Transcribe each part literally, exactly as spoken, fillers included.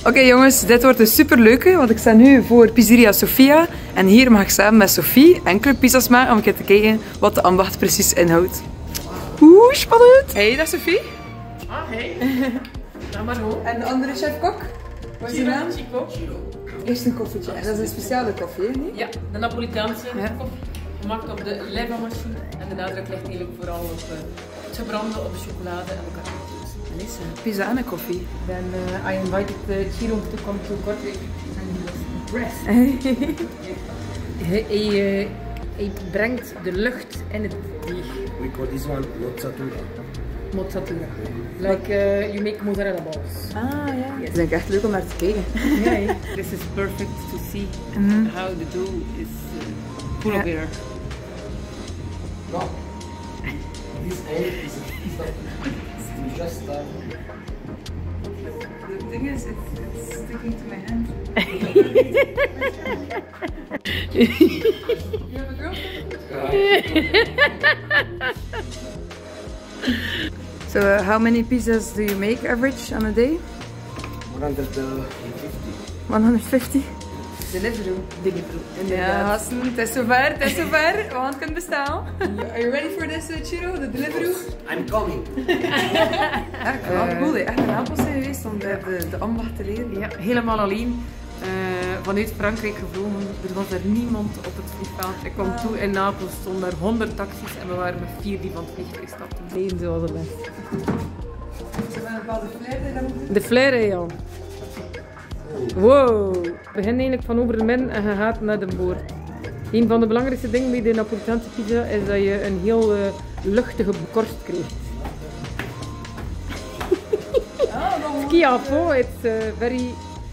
Oké okay, jongens, dit wordt een superleuke, want ik sta nu voor Pizzeria Sofia. En hier mag ik samen met Sophie enkele pizza's maken om een keer te kijken wat de ambacht precies inhoudt. Oeh, spannend! Hey, dag Sophie. Ah, hey. Nou maar hoor. En de andere chef-kok? Wat is je naam? Chico. Eerst een koffietje. En dat is een speciale koffie, hè? Ja, de Napolitaanse ja. koffie. Gemaakt op de leva-machine. En de nadruk ligt eigenlijk vooral op uh, het gebrande, op de chocolade en de caramels. Alissa, pizza en een koffie. Then uh, I invited uh, Chiro to come to Kortrijk and he was impressed. hij, hij, uh, hij brengt de lucht in het deeg. We call this one mozzatura. Mozzatura. Like uh, you make mozzarella balls. Ah ja. Yes. Dat vind ik echt leuk om naar te kijken. Yeah, this is perfect to see mm-hmm. how the dough is uh, full yeah. of air. No. This air is we just uh, the thing is, it's, it's sticking to my hand. You have a girlfriend? So, uh, how many pizzas do you make average on a day? one hundred fifty. one hundred fifty? Deliveroo. Deliveroo. Ja, gasten, het is zover, het is zover. We gaan het kunnen bestellen. Are you ready for this, uh, Chiro? De Deliveroo? I'm coming. Ja, ik vind het cool, hè. Echt in Napels zijn geweest om de, de, de ambacht te leren. Ja, helemaal alleen. Uh, vanuit Frankrijk gevlogen. Er was er niemand op het vliegveld. Ik kwam toe in Napels, stonden er honderd taxis en we waren met vier die van het vliegtuig stapten. Leven zoals het best. Ze hebben een bepaalde flair die dat moet. De flair, ja. Wow. We beginnen eigenlijk van over de midden en je gaat naar de boord. Een van de belangrijkste dingen bij de Napolitaanse pizza is dat je een heel uh, luchtige korst krijgt. Schiaffo, it's uh, very...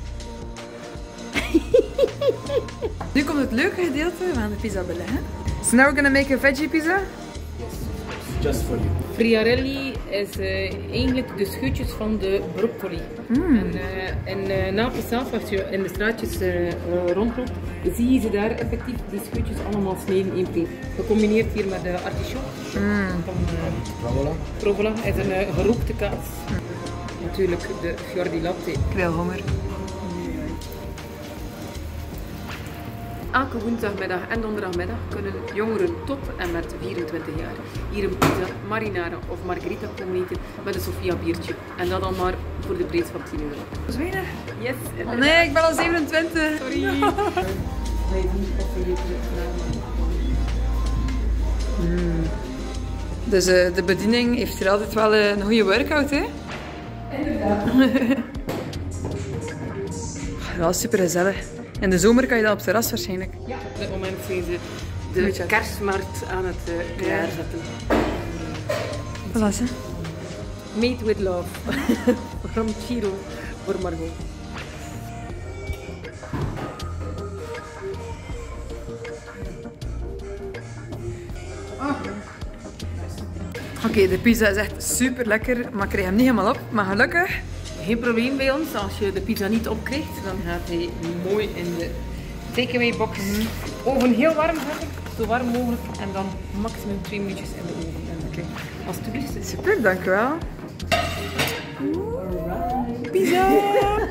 Nu komt het leuke gedeelte, we gaan de pizza beleggen. So now we're gonna make a veggie pizza. Yes, just for you. Friarelli is uh, eigenlijk de scheutjes van de broccoli. Mm. En uh, in uh, Napels zelf, als je in de straatjes uh, uh, rondloopt, zie je ze daar effectief die scheutjes allemaal snijden in peer. Gecombineerd hier met de artichook. Mm. Van uh, provola. Provola is een uh, gerookte kaas. Mm. Natuurlijk de fior di latte. Ik krijg honger. Elke woensdagmiddag en donderdagmiddag kunnen jongeren tot en met vierentwintig jaar hier een pizza, marinara of margherita komen eten met een Sofia biertje. En dat dan maar voor de prijs van tien euro. Dat is weinig. Yes. Oh nee, ik ben al zevenentwintig. Sorry. mm. Dus uh, de bediening heeft hier altijd wel uh, een goede workout, hè? Inderdaad. Wel super gezellig. In de zomer kan je dat op het terras waarschijnlijk. Ja, op dit moment zijn ze de kerstmarkt aan het uh, klaarzetten. Voilà, hè. Made with love. From Chiro voor Margot. Oké, okay, de pizza is echt super lekker, maar ik krijg hem niet helemaal op. Maar gelukkig. Geen probleem bij ons, als je de pizza niet opkrijgt, dan gaat hij mooi in de takeaway box. Mm-hmm. Oven heel warm zetten, zo warm mogelijk en dan maximum twee minuutjes in de oven. Oké, alsjeblieft. Super, dankjewel. Pizza!